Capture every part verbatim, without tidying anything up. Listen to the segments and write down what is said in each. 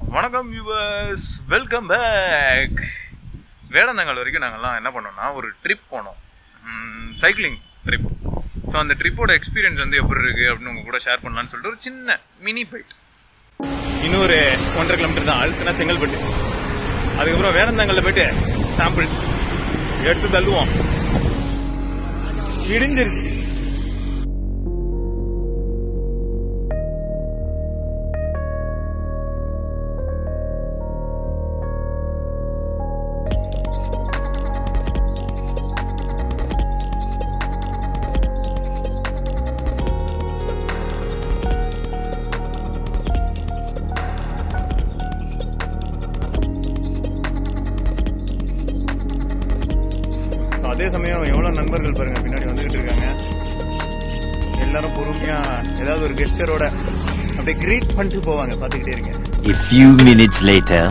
வணக்கம் viewers, welcome back. Vedanthangal வரைக்கும் நாங்கள்லாம் என்ன பண்ணோம்னா ஒரு ட்ரிப் போனோம், சைக்கிளிங் ட்ரிப். ஸோ அந்த ட்ரிப்போட எக்ஸ்பீரியன்ஸ் வந்து எப்படி இருக்குது அப்படின்னு உங்கள் கூட ஷேர் பண்ணலான்னு சொல்லிட்டு ஒரு சின்ன மினி பைட். இன்னொரு ஒன்றரை கிலோமீட்டர் தான் அழுத்துனா செங்கல்பட்டு. அதுக்கப்புறம் வேடந்தாங்கல்ல போயிட்டு சாம்பிள்ஸ் எடுத்து தள்ளுவோம். இடிஞ்சிருச்சு. அதே சமயம் எவ்வளவு நண்பர்கள் பாருங்க பின்னாடி வந்துகிட்டு இருக்காங்க. எல்லாரும் பொறுமையா ஏதாவது ஒரு கெஸ்டரோட அப்படியே கிரீட் பண்ணிட்டு போவாங்க. பாத்துக்கிட்டே இருங்க. A few minutes later.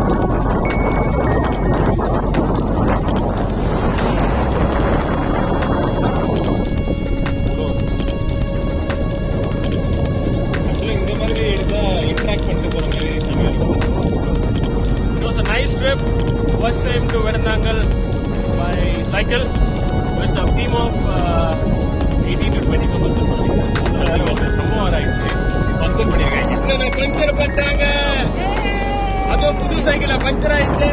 இந்த மாதிரி எடுத்தா இன்டராக்ட் பண்ணிட்டு போற மாதிரி சமயம். It was a nice trip. First time to Vedanthangal by cycle with a team of uh, eighteen to twenty members. Somehow right. Puncture பண்ணிருக்காங்க. இன்னொரு பஞ்சர் பண்ணிட்டாங்க. அதோ புது சைக்கிள்ல பஞ்சர் ஆயிடுச்சு.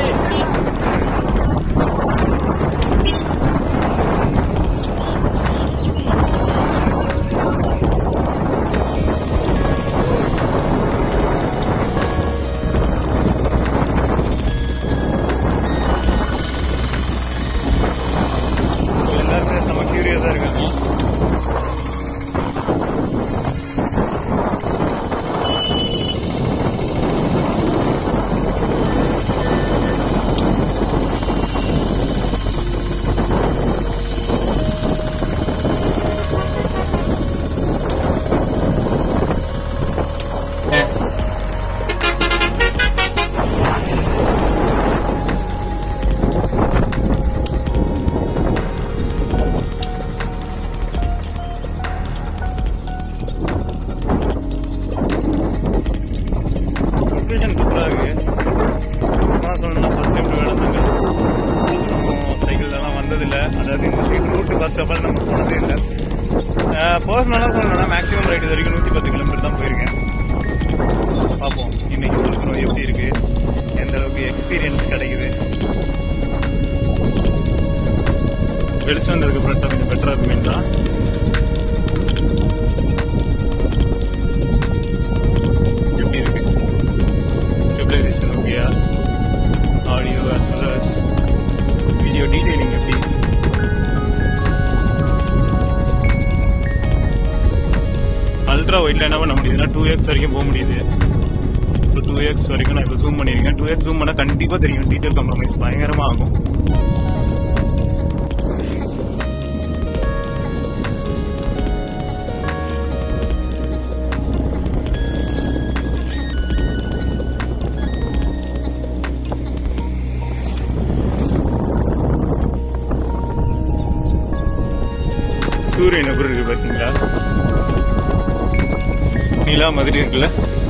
பர்சனலாக சொல்லணும்னா மேக்ஸிமம் ரைடு இது வரைக்கும் நூற்றி பத்து கிலோமீட்டர் தான் போயிருக்கேன். பார்ப்போம் இன்னைக்கு உங்களுக்கு எப்படி இருக்கு, எந்த அளவுக்கு எக்ஸ்பீரியன்ஸ் கிடைக்குது. வெளிச்சம் வந்ததுக்கு அப்புறம் கொஞ்சம் பெட்டராக இருக்குங்களா? எப்படி இருக்கு ஸ்டெபிலைசேஷன் ஓகேயா? Audio as well as video detailing எப்படி? அல்ட்ரா ஒயிட்ல என்ன பண்ண முடியுதுன்னா டூ எக்ஸ் வரைக்கும் போக முடியுது. ஸோ டூ எக்ஸ் வரைக்கும் நான் இப்போ ஜூம் பண்ணியிருக்கேன். டூ எக்ஸ் ஜூம் பண்ணால் கண்டிப்பாக தெரியும் டீட்டெயில் காம்ப்ரமைஸ் பயங்கரமாக ஆகும். சூரியன் எப்படி இருக்கு பார்த்தீங்களா? நிலா மாதிரி இருக்குல்ல.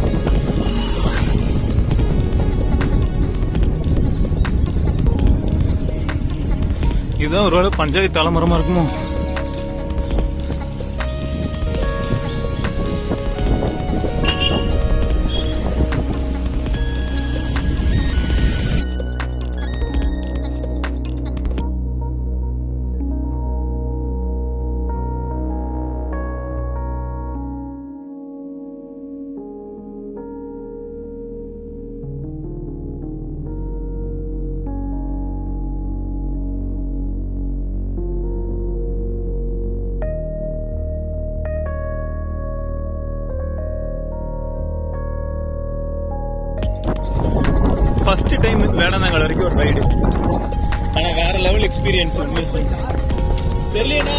இதுதான் ஒரு வேளை பஞ்சாயத்து தலைமரமா இருக்குமோ? ஃபர்ஸ்ட் டைம் வேடந்தாங்கல் வரைக்கும் ஒரு ரைடு, ஆனா வேற லெவல் எக்ஸ்பீரியன்ஸ். தெரியலனா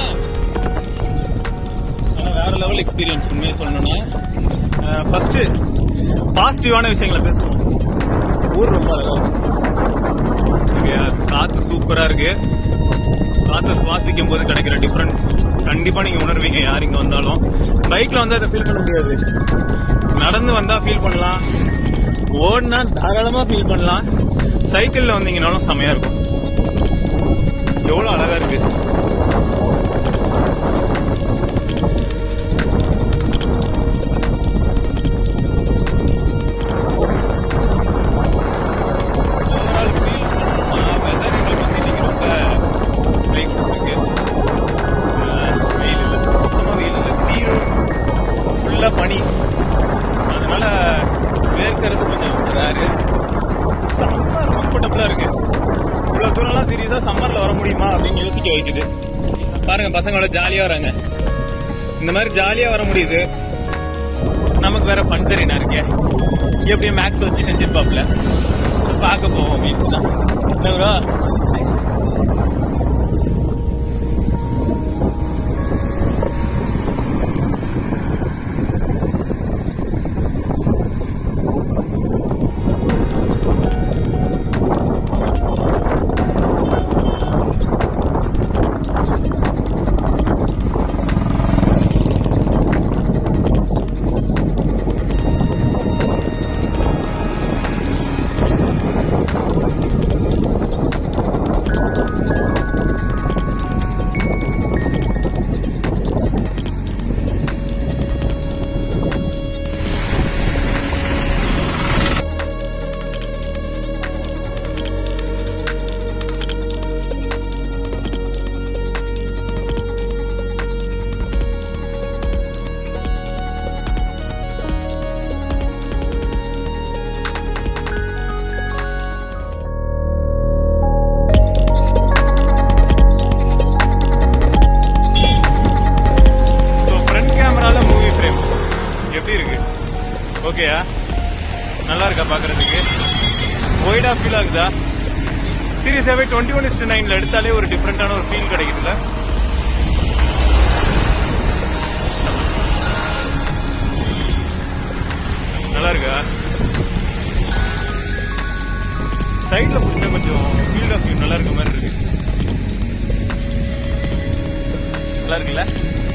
ஆனா வேற லெவல் எக்ஸ்பீரியன்ஸ். உண்மையை சொல்லணும்னா ஃபர்ஸ்ட் பாசிட்டிவான விஷயங்களை பேசுவோம். ஊர் ரொம்ப அழகா இருக்கு, காத்து சூப்பரா இருக்கு. காற்றை சுவாசிக்கும் போது கிடைக்கிற டிஃபரன்ஸ் கண்டிப்பா நீங்க உணர்வீங்க யார் இங்க வந்தாலும். பைக்ல வந்து அதை ஃபீல் பண்ண முடியாது, நடந்து வந்தா ஃபீல் பண்ணலாம். ஓடுனா தாராளமா ஃபீல் பண்ணலாம். சைக்கிள்ல வந்தீங்கன்னாலும் செமையா இருக்கும். எவ்வளவு அழகா இருக்கு. பனி, அதனால வேர்க்கிறது கொஞ்சம் ரேரு. சம்மர் கம்ஃபர்டபுளா இருக்கு. இவ்வளவு தூரம்லாம் சீரியஸா சம்மர்ல வர முடியுமா அப்படின்னு யோசிக்க வைக்குது. பாருங்க, பசங்களோட ஜாலியா வராங்க. இந்த மாதிரி ஜாலியா வர முடியுது. நமக்கு வேற பண் தெரியா இருக்கேன். எப்படியும் மேக்ஸ் வச்சு செஞ்சிருப்பாப்ல. பார்க்க போவோம் அப்படின்னு தான். என்ன ப்ரோ? ஓகேயா? நல்லா இருக்கா பாக்குறதுக்கு? ஒய்டா ஃபீல் ஆகுதா? சீரியஸாவே டுவெண்ட்டி ஒன் இஸ்டு நைன்ல எடுத்தாலே ஒரு டிஃப்ரெண்டான ஒரு ஃபீல் கிடைக்குதுல. நல்லா இருக்கா? சைட்ல பிடிச்ச கொஞ்சம் ஃபீல்ட் ஆஃப் வியூ நல்லா இருக்க மாதிரி இருக்கு. நல்லா இருக்குல்ல?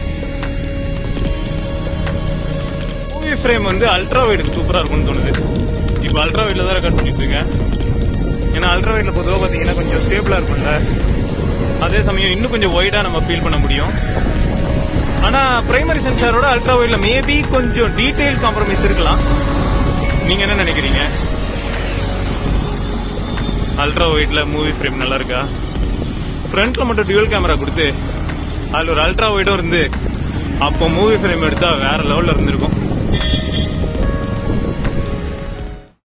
மூவி ஃப்ரேம் வந்து அல்ட்ரா வைடுக்கு சூப்பரா இருக்கும்னு தோணுது. இப்போ அல்ட்ரா வைட்ல தான் ரெக்கார்ட் பண்ணிட்டு இருக்கேன். ஏன்னா அல்ட்ரா வைட்ல பொதுவாக பார்த்தீங்கன்னா கொஞ்சம் ஸ்டேபிளா இருக்கும்ல. அதே சமயம் இன்னும் கொஞ்சம் ஒய்டா நம்ம ஃபீல் பண்ண முடியும். ஆனா பிரைமரி சென்சாரோட அல்ட்ரா வைட்ல மேபி கொஞ்சம் டீடைல் காம்ப்ரமைஸ் இருக்கலாம். நீங்க என்ன நினைக்கிறீங்க? அல்ட்ரா வைட்ல மூவி ஃப்ரேம் நல்லா இருக்கா? ஃப்ரண்ட்ல மட்டும் டியூவல் கேமரா கொடுத்து அதுல ஒரு அல்ட்ரா வைடும் இருந்து அப்போ மூவி ஃப்ரேம் எடுத்தா வேற லெவல்ல இருந்திருக்கும்.